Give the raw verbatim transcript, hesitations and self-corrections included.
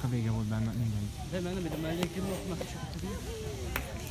vége volt benne, mindegy. De mert nem ide mellé, ki meg csak tudjuk.